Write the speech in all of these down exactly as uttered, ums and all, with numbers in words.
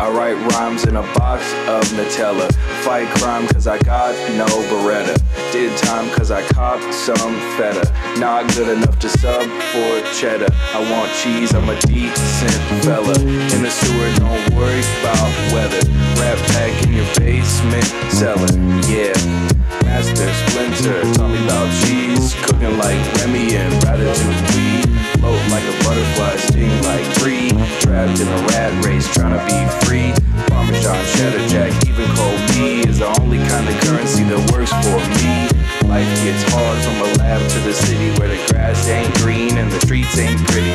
I write rhymes in a box of Nutella. Fight crime cause I got no Beretta. Did time cause I copped some feta. Not good enough to sub for cheddar. I want cheese, I'm a decent fella. In the sewer, don't worry about weather. Rap pack in your basement cellar, yeah. Master Splinter, taught me about cheese. Cooking like Remy and Ratatouille. Float like a butterfly, sting like three. Trapped in a rat race, trying to be free. Parmesan, cheddar jack, even cold beer is the only kind of currency that works for me. Life gets hard from a lab to the city where the grass ain't green and the streets ain't pretty.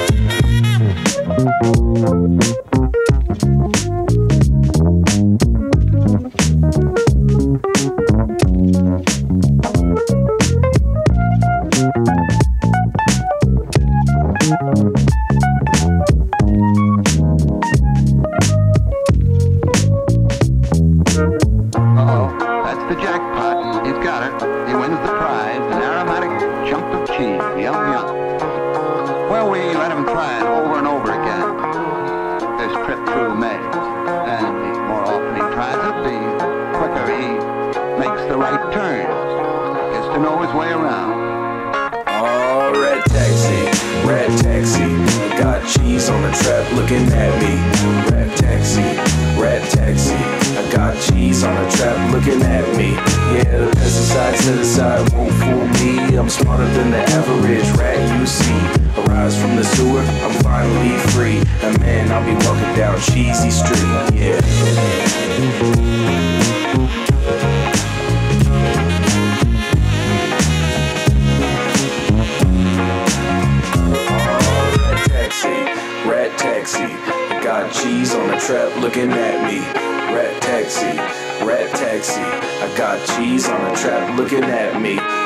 Looking at me, rat taxi, rat taxi. I got cheese on a trap looking at me. Yeah, the pesticide set aside won't fool me. I'm smarter than the average rat you see. Arise from the sewer, I'm finally free. And man, I'll be walking down Cheesy Street, yeah. Rat taxi, I got cheese on the trap looking at me. Rat taxi, rat taxi, I got cheese on the trap looking at me.